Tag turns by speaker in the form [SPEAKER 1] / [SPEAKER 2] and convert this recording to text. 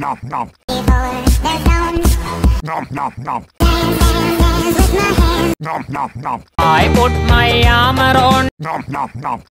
[SPEAKER 1] nom nom. Nom nom nom. Nom nom nom.
[SPEAKER 2] I put my armor on.
[SPEAKER 1] Nom nom nom.